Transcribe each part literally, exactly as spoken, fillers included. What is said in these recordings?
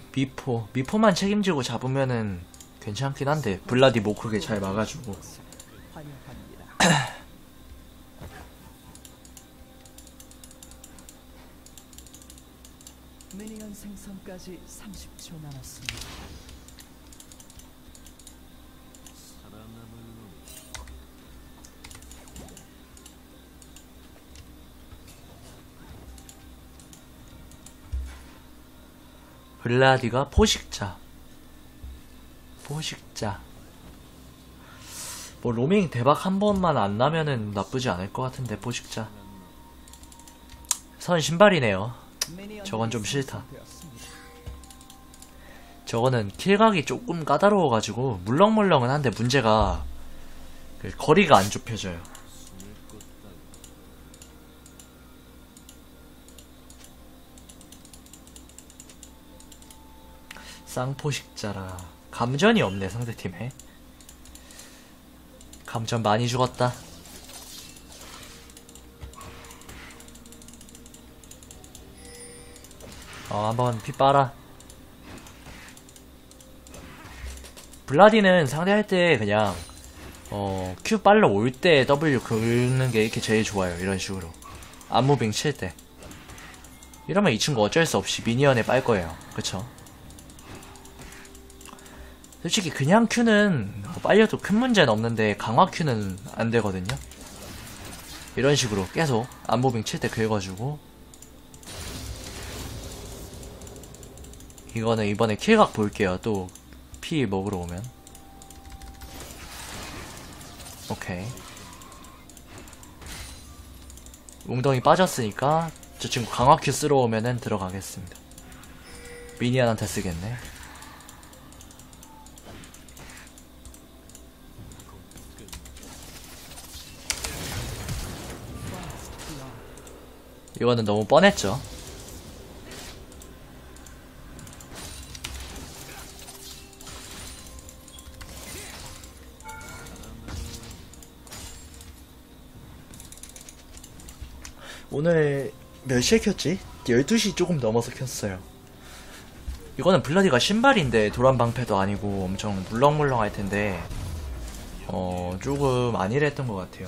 미포 미포만 책임지고 잡으면은 괜찮긴 한데 블라디 못 크게 잘 막아주고. 미니언 생성까지 삼십 초 남았습니다. 블라디가 포식자 포식자 뭐 로밍 대박 한 번만 안 나면은 나쁘지 않을 것 같은데. 포식자 선 신발이네요. 저건 좀 싫다. 저거는 킬각이 조금 까다로워가지고 물렁물렁은 한데 문제가 그 거리가 안 좁혀져요. 쌍포식자라. 감전이 없네 상대팀에. 감전 많이 죽었다. 어 한번 피 빨아. 블라디는 상대할 때 그냥 어 Q 빨러 올 때 W 긁는 게 이렇게 제일 좋아요. 이런 식으로 안무빙 칠 때. 이러면 이 친구 어쩔 수 없이 미니언에 빨 거예요. 그쵸? 솔직히 그냥 Q는 빨려도 큰 문제는 없는데 강화 Q는 안 되거든요. 이런 식으로 계속 안무빙 칠 때 긁어주고. 이거는 이번에 킬각 볼게요. 또 피 먹으러 오면. 오케이. 웅덩이 빠졌으니까 저 친구 강화 Q 쓰러 오면은 들어가겠습니다. 미니언한테 쓰겠네. 이거는 너무 뻔했죠. 오늘 몇 시에 켰지? 열두 시 조금 넘어서 켰어요. 이거는 블라디가 신발인데 도란방패도 아니고 엄청 물렁물렁 할 텐데 어 조금 안일했던 것 같아요.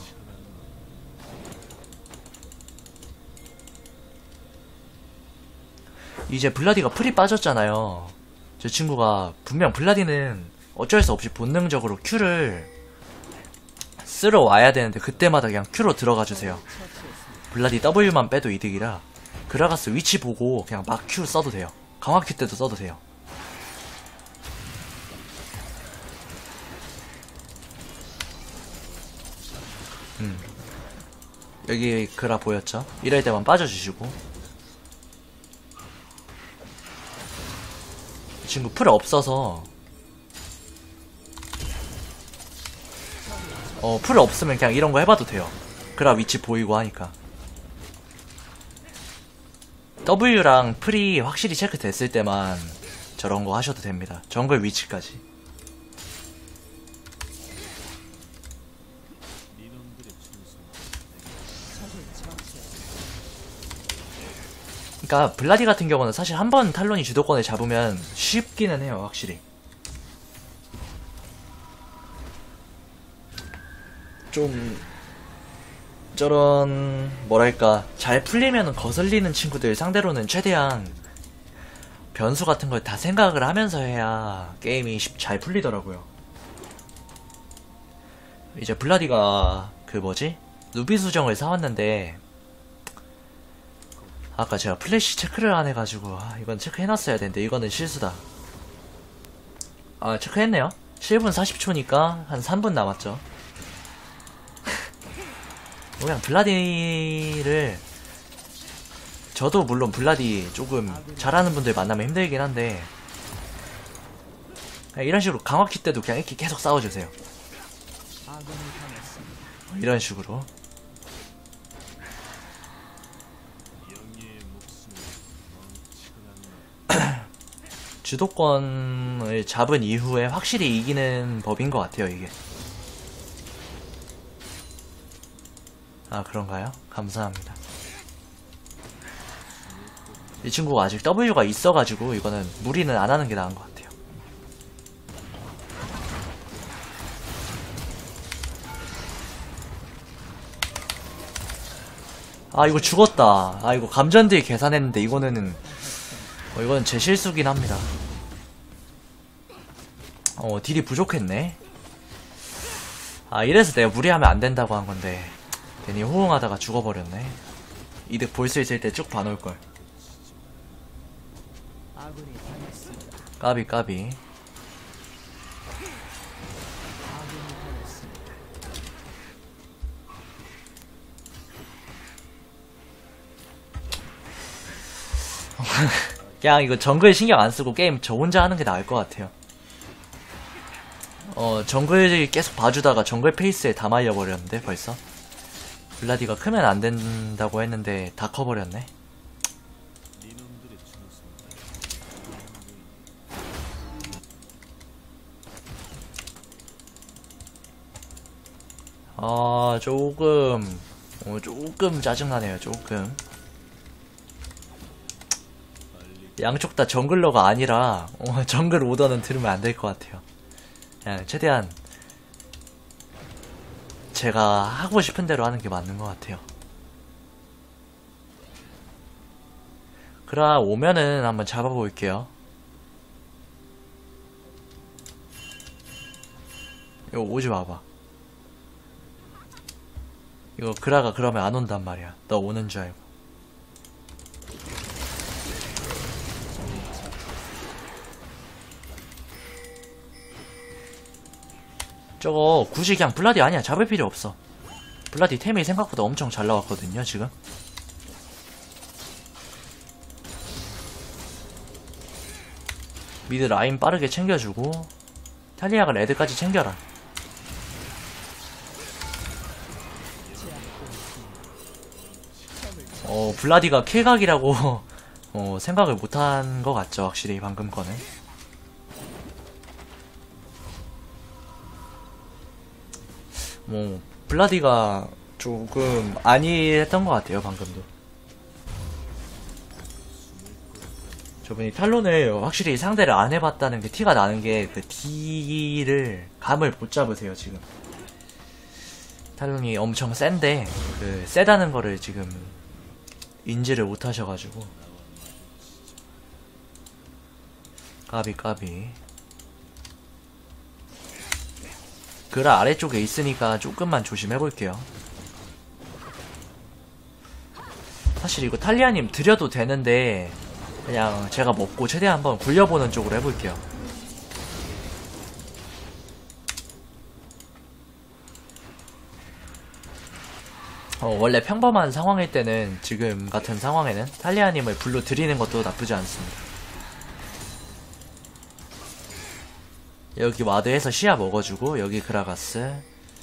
이제 블라디가 풀이 빠졌잖아요. 저 친구가 분명 블라디는 어쩔 수 없이 본능적으로 Q를 쓰러 와야 되는데 그때마다 그냥 Q로 들어가 주세요. 블라디 W만 빼도 이득이라 그라가스 위치 보고 그냥 막 Q 써도 돼요. 강화 Q 때도 써도 돼요. 음. 여기 그라 보였죠? 이럴 때만 빠져주시고. 이 친구 풀 없어서 어 풀 없으면 그냥 이런 거 해봐도 돼요. 그라 위치 보이고 하니까. W랑 풀이 확실히 체크됐을 때만 저런 거 하셔도 됩니다. 정글 위치까지. 그러니까 블라디 같은 경우는 사실 한 번 탈론이 주도권을 잡으면 쉽기는 해요. 확실히 좀 저런 뭐랄까 잘 풀리면 거슬리는 친구들 상대로는 최대한 변수 같은 걸 다 생각을 하면서 해야 게임이 잘 풀리더라고요. 이제 블라디가 그 뭐지? 루비 수정을 사왔는데 아까 제가 플래시 체크를 안 해가지고 아, 이건 체크해놨어야 되는데 이거는 실수다. 아 체크했네요. 칠 분 사십 초니까 한 삼 분 남았죠. 그냥 블라디를 저도 물론 블라디 조금 잘하는 분들 만나면 힘들긴 한데 이런 식으로 강화키 때도 그냥 이렇게 계속 싸워주세요. 이런 식으로 주도권을 잡은 이후에 확실히 이기는 법인 것 같아요. 이게 아 그런가요? 감사합니다. 이 친구가 아직 W가 있어가지고 이거는 무리는 안 하는 게 나은 것 같아요. 아 이거 죽었다. 아 이거 감전딜 계산했는데 이거는 어, 이건 제 실수긴 합니다. 어 딜이 부족했네. 아 이래서 내가 무리하면 안 된다고 한 건데 괜히 호응하다가 죽어버렸네. 이득 볼 수 있을 때 쭉 봐놓을걸. 아군이 당했습니다. 까비 까비. 아군이 당했습니다. 그냥 이거 정글 신경 안 쓰고 게임 저 혼자 하는 게 나을 것 같아요. 어 정글 계속 봐주다가 정글 페이스에 다 말려버렸는데 벌써. 블라디가 크면 안 된다고 했는데 다 커버렸네. 아 조금 어, 조금 짜증나네요. 조금. 양쪽 다 정글러가 아니라 어, 정글 오더는 들으면 안 될 것 같아요. 그냥 최대한 제가 하고 싶은 대로 하는 게 맞는 것 같아요. 그라 오면은 한번 잡아볼게요. 이거 오지 마봐. 이거 그라가 그러면 안 온단 말이야. 너 오는 줄 알고. 저거 굳이 그냥 블라디 아니야. 잡을 필요 없어. 블라디 템이 생각보다 엄청 잘 나왔거든요 지금. 미드 라인 빠르게 챙겨주고 탈리아가 레드까지 챙겨라. 어 블라디가 킬각이라고 어, 생각을 못한 것 같죠 확실히 방금 거는. 뭐 블라디가 조금 아니했던 것 같아요 방금도. 저분이 탈론을 확실히 상대를 안 해봤다는 게 티가 나는 게 그 딜을 감을 못 잡으세요 지금. 탈론이 엄청 센데 그 세다는 거를 지금 인지를 못 하셔가지고. 까비 까비. 그라 아래쪽에 있으니까 조금만 조심해볼게요. 사실 이거 탈리아님 드려도 되는데 그냥 제가 먹고 최대한 한번 굴려보는 쪽으로 해볼게요. 어, 원래 평범한 상황일 때는 지금 같은 상황에는 탈리아님을 불러 드리는 것도 나쁘지 않습니다. 여기 와드에서 시야 먹어주고 여기 그라가스.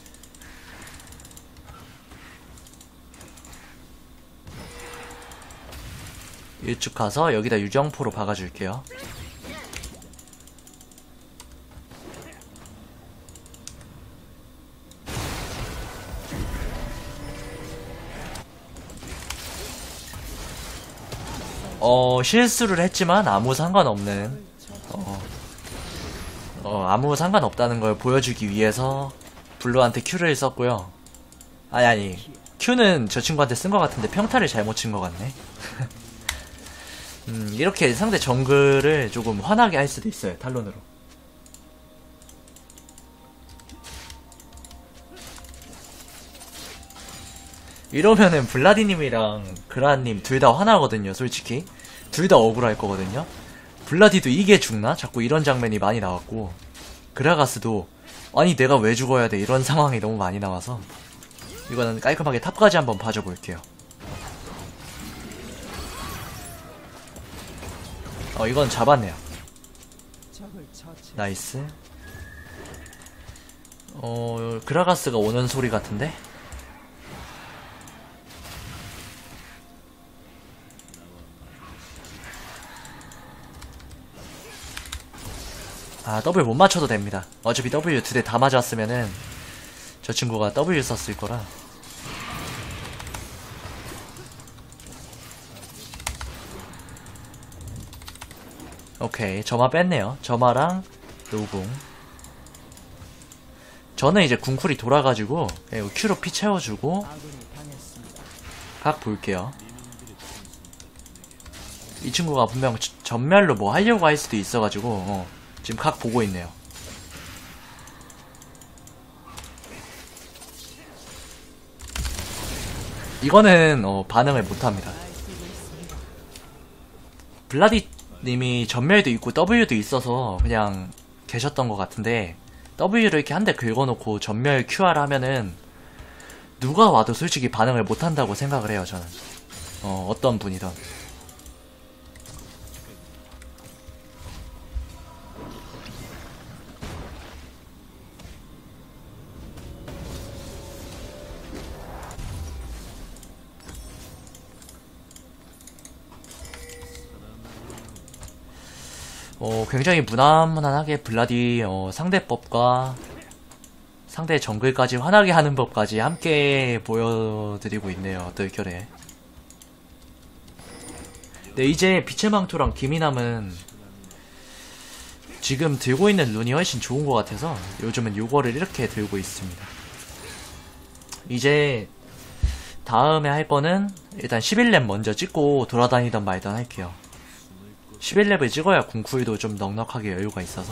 일축 가서 여기다 유정포로 박아줄게요. 어 실수를 했지만 아무 상관없는 어, 어 아무 상관없다는 걸 보여주기 위해서 블루한테 Q를 썼고요. 아니 아니 Q는 저 친구한테 쓴 것 같은데 평타를 잘못 친 것 같네. 음 이렇게 상대 정글을 조금 화나게 할 수도 있어요 탈론으로. 이러면은 블라디님이랑 그라님 둘 다 화나거든요 솔직히. 둘 다 억울할 거거든요. 블라디도 이게 죽나? 자꾸 이런 장면이 많이 나왔고 그라가스도 아니 내가 왜 죽어야 돼 이런 상황이 너무 많이 나와서 이거는 깔끔하게 탑까지 한번 봐줘 볼게요. 어 이건 잡았네요. 나이스. 어 그라가스가 오는 소리 같은데? 아 W 못 맞춰도 됩니다. 어차피 W 두 대 다 맞았으면은 저 친구가 W 썼을 거라. 오케이, 점화 뺐네요. 점화랑 노궁. 저는 이제 궁쿨이 돌아가지고 예, Q로 피 채워주고 아군이 당했습니다. 각 볼게요. 이 친구가 분명 저- 전멸로 뭐 하려고 할 수도 있어가지고 어, 지금 각 보고 있네요. 이거는 어, 반응을 못합니다. 블라디님이 전멸도 있고 W도 있어서 그냥 계셨던 것 같은데 W를 이렇게 한 대 긁어놓고 전멸 큐알 하면은 누가 와도 솔직히 반응을 못한다고 생각을 해요. 저는 어, 어떤 분이든. 어, 굉장히 무난무난하게 블라디 어, 상대법과 상대 정글까지 화나게 하는 법까지 함께 보여드리고 있네요. 어떨결에. 네, 이제 빛의 망토랑 기미남은 지금 들고 있는 룬이 훨씬 좋은 것 같아서 요즘은 요거를 이렇게 들고 있습니다. 이제 다음에 할 거는 일단 십일 렙 먼저 찍고 돌아다니던 말던 할게요. 십일 렙을 찍어야 궁쿨도 좀 넉넉하게 여유가 있어서.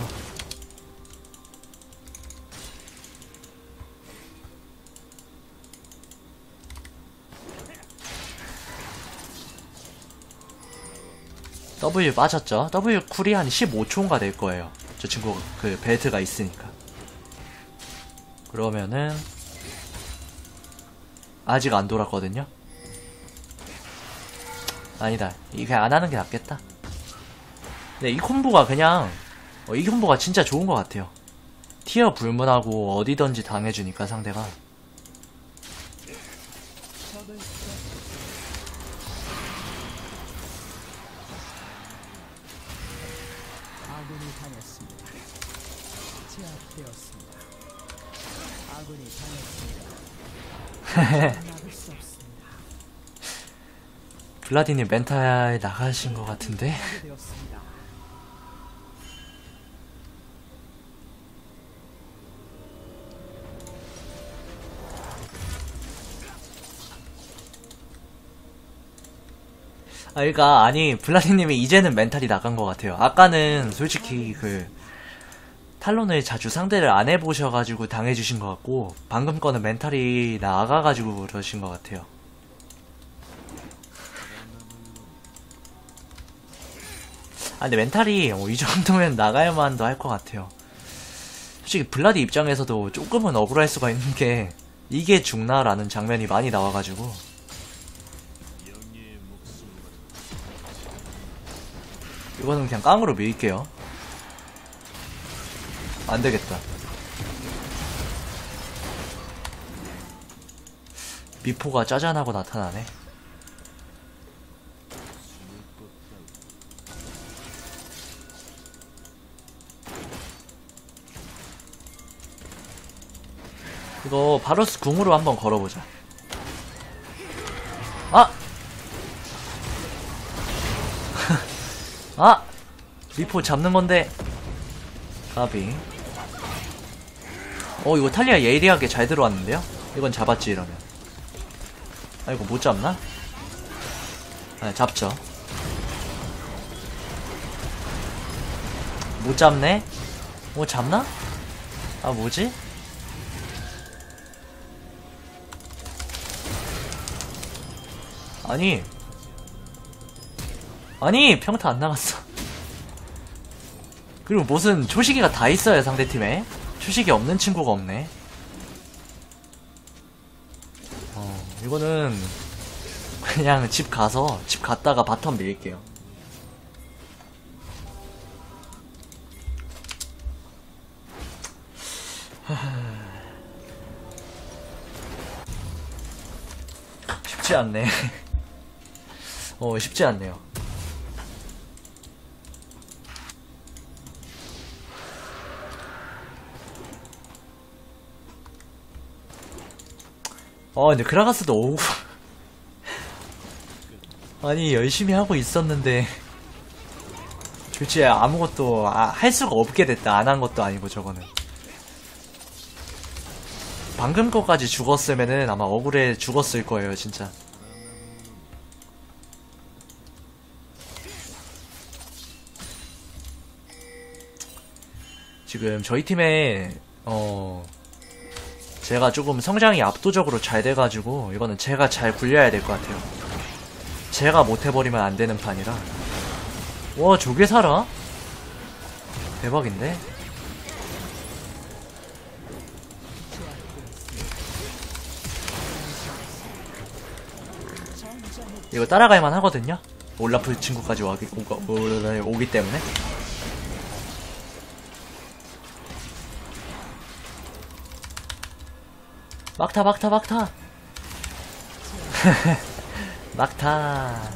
W 빠졌죠? W 쿨이 한 십오 초인가 될 거예요. 저 친구 그 벨트가 있으니까. 그러면은 아직 안 돌았거든요? 아니다. 이게 그냥 안 하는 게 낫겠다. 네, 이 콤보가 그냥 어, 이 콤보가 진짜 좋은 것 같아요. 티어 불문하고 어디든지 당해주니까 상대가. 적을 아군이 당했습니다. 제압되었습니다. 아군이 당했습니다. 막을 수 없습니다. 블라디님 멘탈 나가신 것 같은데? 되었습니다. 아, 그니까, 아니, 블라디님이 이제는 멘탈이 나간 것 같아요. 아까는 솔직히 그, 탈론을 자주 상대를 안 해보셔가지고 당해주신 것 같고, 방금 거는 멘탈이 나가가지고 그러신 것 같아요. 아, 근데 멘탈이 어, 이 정도면 나가야만도 할 것 같아요. 솔직히 블라디 입장에서도 조금은 억울할 수가 있는 게, 이게 죽나라는 장면이 많이 나와가지고, 이거는 그냥 깡으로 밀게요. 안되겠다. 미포가 짜잔하고 나타나네. 이거 바로스 궁으로 한번 걸어보자. 아! 아! 미포 잡는 건데. 가비. 어, 이거 탈리아 예리하게 잘 들어왔는데요? 이건 잡았지, 이러면. 아, 이거 못 잡나? 아, 잡죠. 못 잡네? 뭐 잡나? 아, 뭐지? 아니. 아니, 평타 안 나갔어. 그리고 무슨 초시기가 다 있어요, 상대팀에. 초시기 없는 친구가 없네. 어, 이거는 그냥 집 가서 집 갔다가 바텀 밀게요. 쉽지 않네. 어, 쉽지 않네요. 어, 근데 그라가스도 오고. 아니, 열심히 하고 있었는데 교체 아무것도 아, 할 수가 없게 됐다. 안 한 것도 아니고 저거는. 방금 거까지 죽었으면은 아마 억울해 죽었을 거예요 진짜. 지금 저희 팀에 어 제가 조금 성장이 압도적으로 잘 돼가지고 이거는 제가 잘 굴려야 될 것 같아요. 제가 못해버리면 안 되는 판이라. 와 저게 살아? 대박인데? 이거 따라갈만 하거든요? 올라프 친구까지 와기, 오가, 오, 오기 때문에. 막타 막타 막타 막타.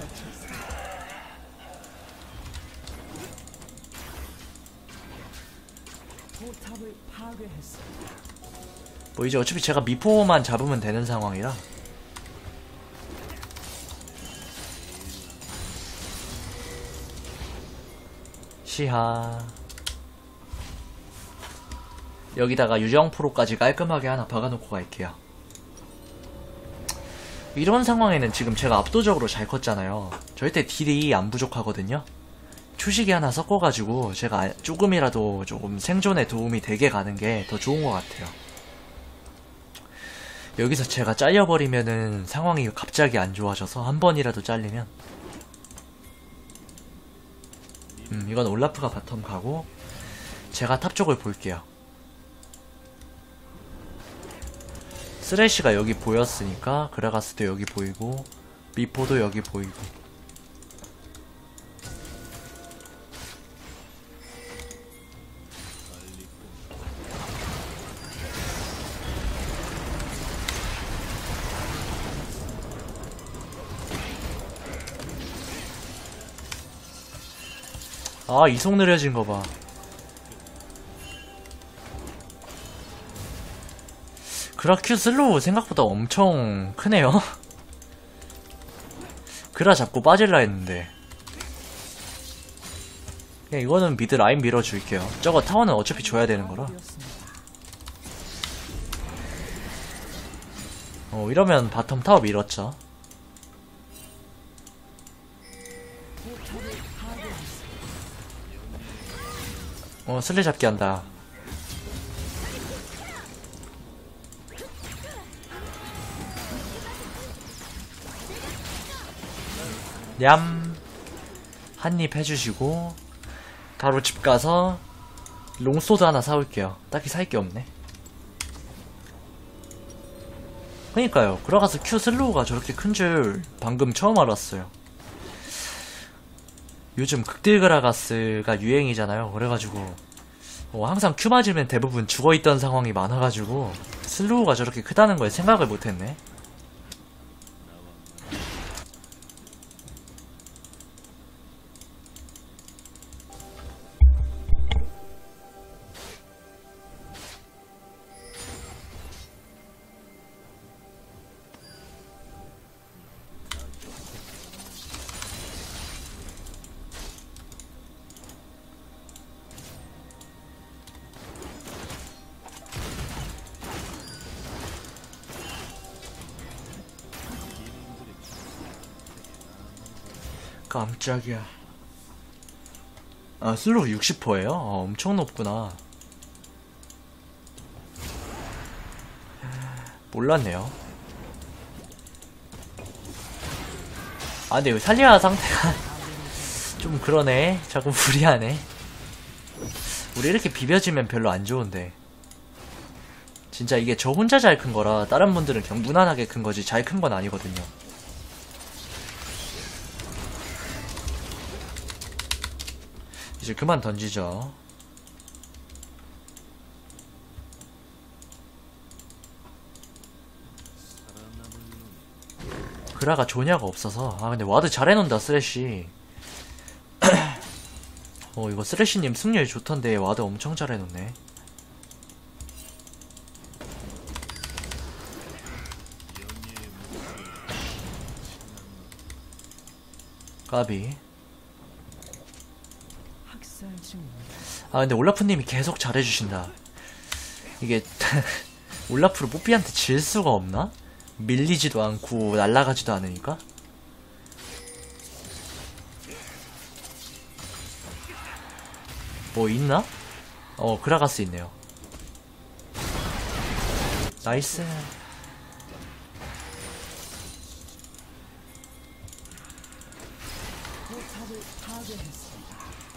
포탑을 파괴했습니다. 뭐 이제 어차피 제가 미포만 잡으면 되는 상황이라. 시하. 여기다가 유정 프로까지 깔끔하게 하나 박아놓고 갈게요. 이런 상황에는 지금 제가 압도적으로 잘 컸잖아요. 절대 딜이 안 부족하거든요. 초식이 하나 섞어가지고 제가 조금이라도 조금 생존에 도움이 되게 가는 게 더 좋은 것 같아요. 여기서 제가 잘려버리면은 상황이 갑자기 안 좋아져서 한 번이라도 잘리면 음 이건 올라프가 바텀 가고 제가 탑 쪽을 볼게요. 쓰레쉬가 여기 보였으니까 그라가스도 여기 보이고 미포도 여기 보이고. 아 이속 느려진 거 봐. 그라 큐 슬로우 생각보다 엄청 크네요. 그라 잡고 빠질라 했는데. 그냥 이거는 미드 라인 밀어줄게요. 저거 타워는 어차피 줘야 되는 거라. 어 이러면 바텀 타워 밀었죠. 어 슬래 잡기 한다. 냠 한입 해주시고 바로 집 가서 롱소드 하나 사올게요. 딱히 살 게 없네. 그니까요. 그라가스 큐 슬로우가 저렇게 큰 줄 방금 처음 알았어요. 요즘 극딜 그라가스가 유행이잖아요. 그래가지고 어, 항상 큐 맞으면 대부분 죽어있던 상황이 많아가지고 슬로우가 저렇게 크다는 걸 생각을 못했네. 깜짝이야. 아 슬로우 육십 퍼센트예요? 아, 엄청 높구나. 몰랐네요. 아 근데 살리아 상태가 좀 그러네. 자꾸 무리하네. 우리 이렇게 비벼지면 별로 안 좋은데. 진짜 이게 저 혼자 잘 큰 거라 다른 분들은 그냥 무난하게 큰 거지 잘 큰 건 아니거든요. 이제 그만 던지죠. 그라가 조냐가 없어서. 아 근데 와드 잘 해놓는다 쓰레쉬. 어 이거 쓰레쉬님 승률 좋던데 와드 엄청 잘 해놓네. 까비. 친구입니다. 아 근데 올라프님이 계속 잘해주신다. 이게 올라프로 뽀삐한테 질 수가 없나? 밀리지도 않고 날아가지도 않으니까. 뭐 있나? 어 그라가스 있네요. 나이스. 포탑을 파괴했습니다.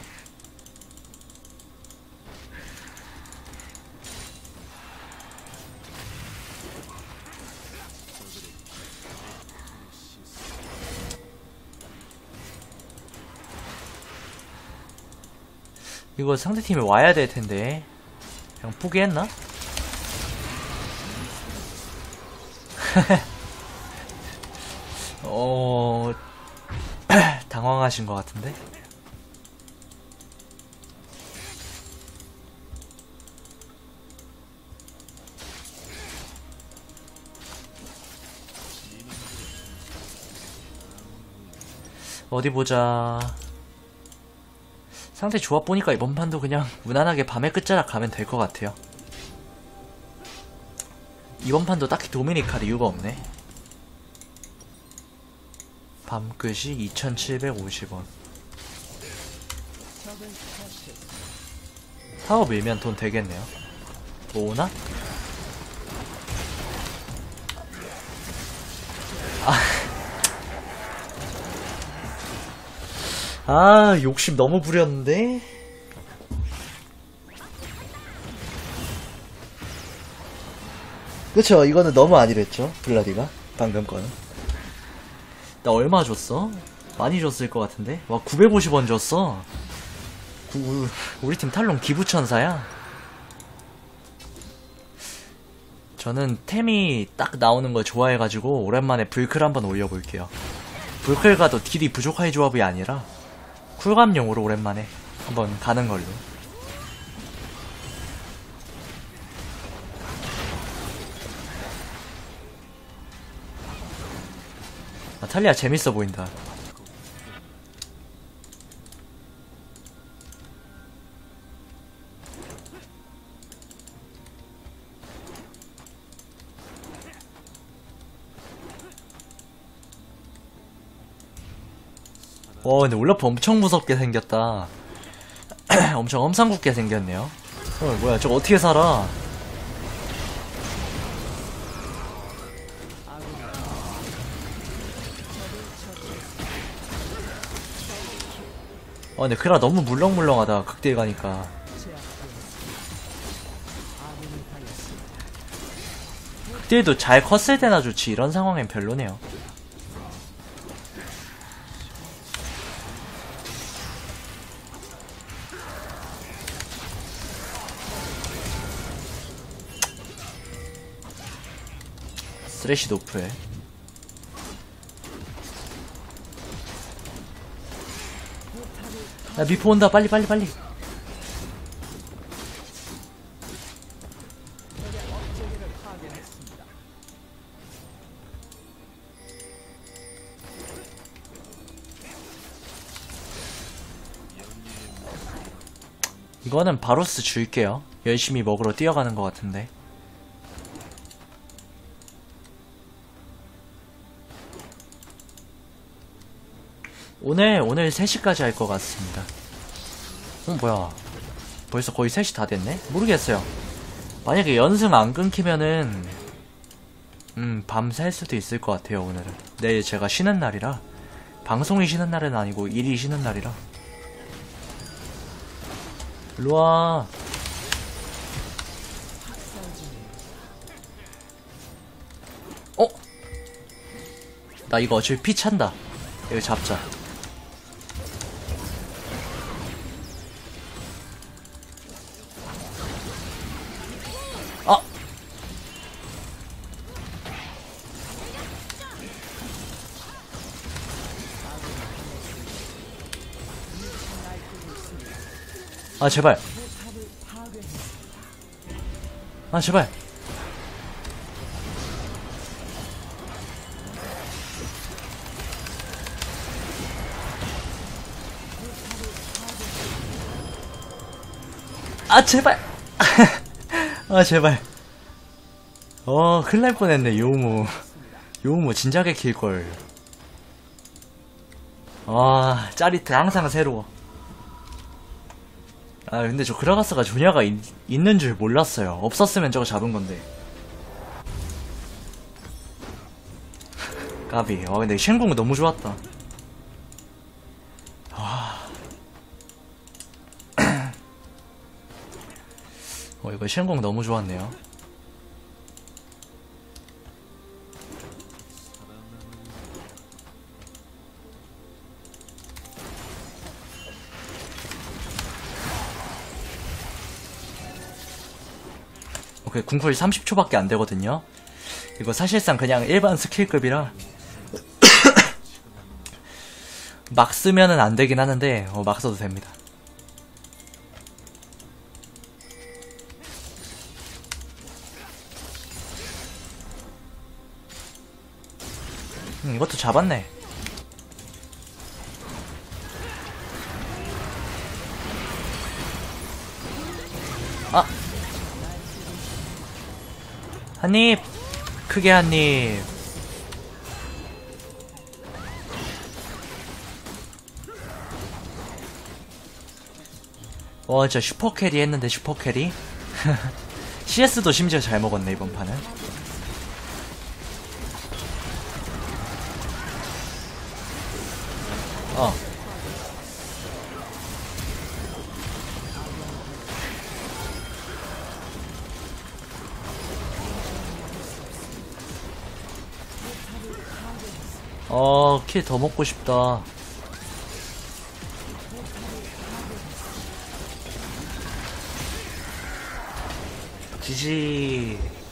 이거 상대팀이 와야 될 텐데 그냥 포기했나? 어... 당황하신 것 같은데? 어디 보자. 상대 조합 보니까 이번 판도 그냥 무난하게 밤의 끝자락 가면 될 것 같아요. 이번 판도 딱히 도미닉 할 이유가 없네. 밤끝이 이천칠백오십 원. 적을 처치했습니다. 타워 밀면 돈 되겠네요. 뭐 오나? 아, 아 욕심 너무 부렸는데? 그쵸, 이거는 너무 아니랬죠, 블라디가? 방금 거는. 나 얼마 줬어? 많이 줬을 것 같은데? 와, 구백오십 원 줬어. 구, 우리 팀 탈론 기부천사야? 저는 템이 딱 나오는 걸 좋아해가지고 오랜만에 불클 한번 올려볼게요. 불클 가도 딜이 부족할 조합이 아니라 쿨감용으로 오랜만에 한번 가는 걸로. 아, 탈리아 재밌어 보인다. 와 근데 올라프 엄청 무섭게 생겼다. 엄청 엄상궂게 생겼네요. 어 뭐야 저거 어떻게 살아. 아 근데 크라 너무 물렁물렁하다. 극딜 가니까. 극딜도 잘 컸을 때나 좋지 이런 상황엔 별로네요. 쓰레쉬 노프에 야 미포 온다. 빨리 빨리 빨리. 이거는 바로스 줄게요. 열심히 먹으러 뛰어가는 것 같은데. 오늘 오늘 세 시까지 할 것 같습니다. 어 뭐야 벌써 거의 세 시 다 됐네? 모르겠어요. 만약에 연승 안 끊기면은 음 밤새 할 수도 있을 것 같아요. 오늘은 내일 제가 쉬는 날이라. 방송이 쉬는 날은 아니고 일이 쉬는 날이라. 일로와. 어? 나 이거 어차피 피 찬다. 이거 잡자. 아! 아 제발. 아 제발. 아 제발. 아 제발. 어 큰일 날 뻔했네. 요우무 요우무 진작에 킬걸. 아 짜릿해. 항상 새로워. 아 근데 저 그라가스가 조냐가 있, 있는 줄 몰랐어요. 없었으면 저거 잡은 건데. 까비. 와 근데 쉔궁 너무 좋았다. 와. 어 이거 쉔궁 너무 좋았네요. 오케이 궁쿨 삼십 초밖에 안 되거든요. 이거 사실상 그냥 일반 스킬급이라 막 쓰면은 안 되긴 하는데 어, 막 써도 됩니다. 음, 이것도 잡았네. 아 한입 크게 한입. 와 진짜 슈퍼캐리 했는데 슈퍼캐리. 씨에스도 심지어 잘 먹었네 이번 판은. 어 어, 킬 더 먹고 싶다. 지지.